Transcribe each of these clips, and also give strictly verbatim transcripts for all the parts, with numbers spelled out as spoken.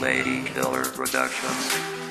Lady Killer Productions.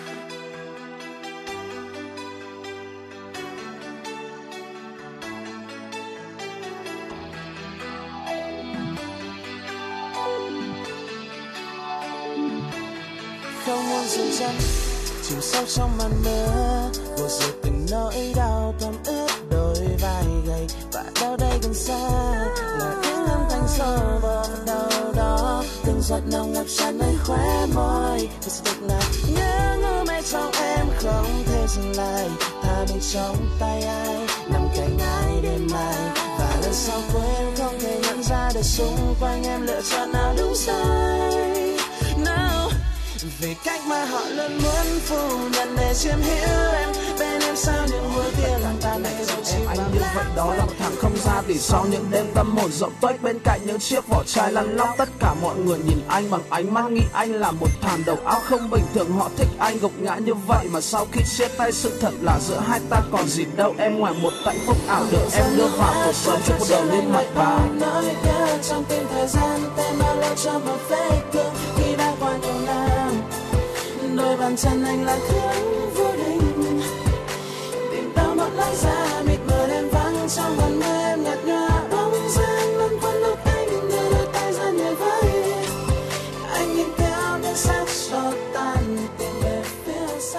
Không muốn dừng chân chìm sâu trong màn mưa, vô dự từng nỗi đau thấm ướt đôi vai gầy, và đâu đây gần xa là những âm thanh sâu bờ đâu đó, từng giọt nồng ngập tràn nơi khóe môi. Thật sự là nhớ ngơ mê trong em không thể dừng lại, tha bên trong tay ai nằm cạnh ai đêm mai, và lần sau quên không thể nhận ra được xung quanh em lựa chọn nào đúng sai. Nào vì cách mà họ luôn muốn phủ nhận để chiếm hữu em, bên em sao những mối tiền làm ta này dấu chim anh như vậy đó là một thằng không ra thì sau những đêm tâm hồn rộng tuếch bên cạnh những chiếc vỏ chai lăn lóc, tất cả mọi người nhìn anh bằng ánh mắt nghĩ anh là một thằng đầu óc không bình thường. Họ thích anh gục ngã như vậy mà sau khi chia tay sự thật là giữa hai ta còn gì đâu em ngoài một hạnh phúc ảo được em đưa vào cuộc sống cho cuộc đời lên mặt báo. Nỗi nhớ trong tim thời gian tên bao lâu cho một vết thương khi đã qua nhiều năm, đôi bàn chân anh là thương vô định, tìm đâu một lối ra mịt mờ đêm vắng trong vần mưa em nhạt nhòa bóng dáng lăn quanh lúc anh đưa đôi tay ra nhảy với anh, nhìn theo những xác cho tan tìm về phía xa.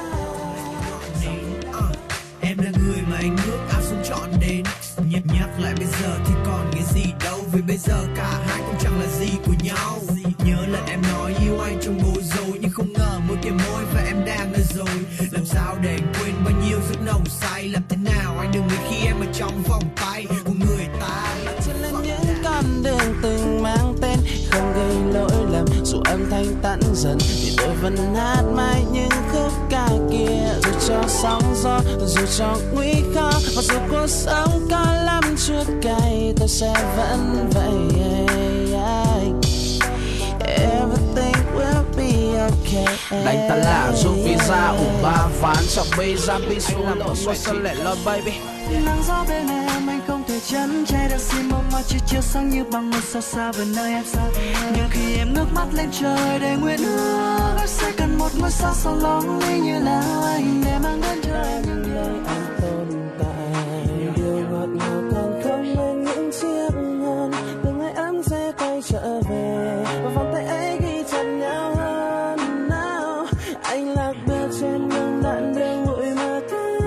Em là người mà anh ước ao sống trọn đến, nhắc nhắc lại bây giờ thì còn nghĩa gì đâu, vì bây giờ cả hai cũng chẳng là gì của nhau. Nhớ lần em nói yêu anh trong bối rối, nhưng không ngờ môi kia môi và em đang nơi rồi. Làm sao để anh quên bao nhiêu giấc nồng say, làm thế nào anh đừng nghĩ khi em ở trong vòng tay của người ta. Trên lên những con đường từng mang tên không gây lỗi lầm, dù âm thanh tắt dần thì tôi vẫn hát mãi những khúc ca kia, dù cho sóng gió dù cho nguy khó và dù cuộc sống có lắm chua cay tôi sẽ vẫn vậy. Everything will be okay. Đánh ta lạ dù visa ủ ba ván trong bây ra bi xuống anh làm một sân lẻ loi baby. Nắng gió bên em anh không thể chắn che được xin mong mà chỉ chiếu sáng như bằng một sao xa về nơi em xa. Nhưng khi em ngước mắt lên trời để nguyện ước em sẽ cần một ngôi sao soi lóng lánh như là anh để mang đến cho em những lời anh tồn tại. Điều ngọt ngào còn không bên những chiếc hôn, từng ngày anh sẽ quay trở về và vòng tay ấy ghi chặt nhau hơn. Nào anh lạc bước trên những đoạn đường bụi mờ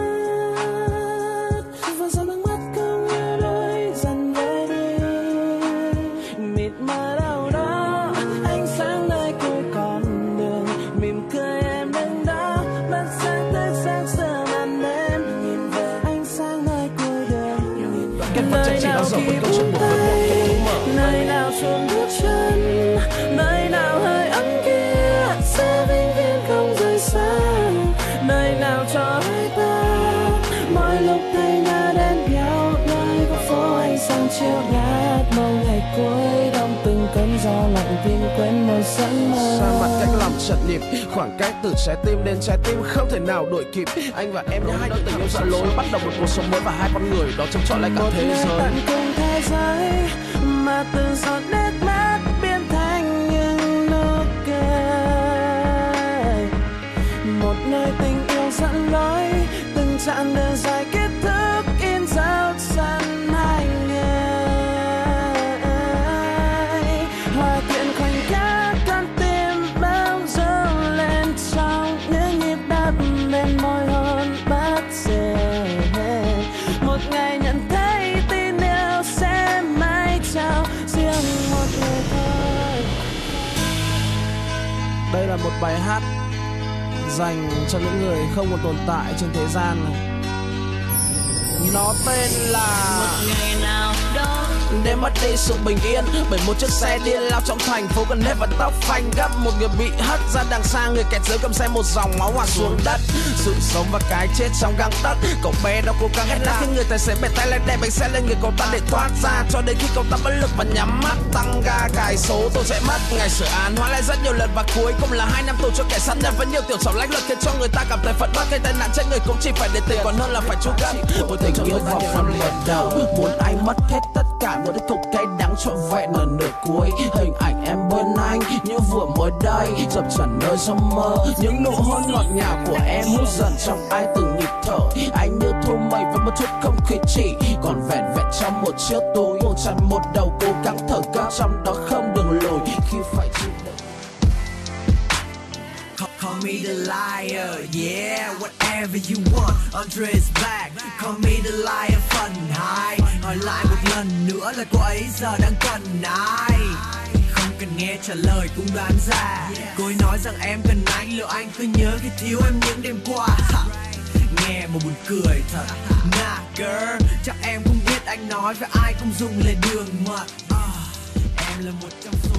thét, và giọt nước mắt không như đôi dần rơi đi mịt mờ đâu đó. Ánh sáng nơi cuối con đường mỉm cười em đứng đó, mắt sáng thức sáng sớm màn đêm nhìn về ánh sáng nơi cuối đường. Nơi nào khi buông tay, nơi nào chuông bước chân, nơi nào hơi ấm kia sẽ vĩnh viễn không rời xa, nơi nào cho hai ta mỗi lúc thấy nhà đèn nhau, nơi có phố ánh sáng chiều ngát mong ngày cuối đông từng cơn gió lạnh tìm quên màu sáng mơ. Xa mặt cách lòng chật nhịp, khoảng cách từ trái tim đến trái tim không thể nào đuổi kịp. Anh và em như hai đôi tình yêu dã lối, bắt đầu một cuộc sống mới và hai con người đó chống chọi lại cả thế giới. Một tận cùng thế giới mà từ giọt nước mắt biến thành những nụ cười, một nơi tình yêu dẫn lối từng chặng đường dài kết thúc in dấu chân hai người, hòa quyện khoảnh khắc con tim bao rung lên trong những nhịp đập bên môi hôn bắt rời. Một ngày nhận thấy tin yêu sẽ mãi trao riêng một người thôi. Đây là một bài hát dành cho những người không còn tồn tại trên thế gian này. Nó tên là một ngày nào đó để mất đi sự bình yên bởi một chiếc xe điên lao trong thành phố gần hết và tóc phanh gấp. Một người bị hất ra đằng xa, người kẹt dưới cầm xe, một dòng máu hòa xuống đất. Sự sống và cái chết trong gang tấc, cậu bé đó cố gắng hết la khi người tài xế bẻ tay lại đè bánh xe lên người cậu ta để thoát ra, cho đến khi cậu ta bất lực và nhắm mắt tăng ga cài số tôi sẽ mất. Ngày xử án hóa lại rất nhiều lần và cuối cùng là hai năm tù cho kẻ sát nhân với nhiều tiểu xảo lách luật khiến cho người ta cảm thấy phẫn uất. Gây tai nạn chết người cũng chỉ phải để tiền còn hơn là phải chu cấp. Một tình yêu vào phần lần đầu muốn anh mất hết tất cả muốn tiếp tục cay đắng trọn vẹn ở nửa cuối. Hình ảnh em bên anh như vừa mới đây, dập trần nơi giấc mơ. Những nụ hôn ngọt ngào của em hút dần trong ai từng nhịp thở. Anh như thu mây với một chút không khí chỉ còn vẹn vẹn trong một chiếc túi. Một chăn một đầu cố gắng thở cao trong đó không đường lùi khi phải chịu đựng. Call me the liar, yeah, whatever you want, Andre is back. Call me the liar phần hai. Hỏi lại một lần nữa là cô ấy giờ đang cần ai. Không cần nghe trả lời cũng đoán ra. Cô ấy nói rằng em cần anh, liệu anh cứ nhớ khi thiếu em những đêm qua. Nghe mà buồn cười thật. Nah girl, chắc em cũng biết anh nói với ai cũng dùng lời đường mật. uh, Em là một trong số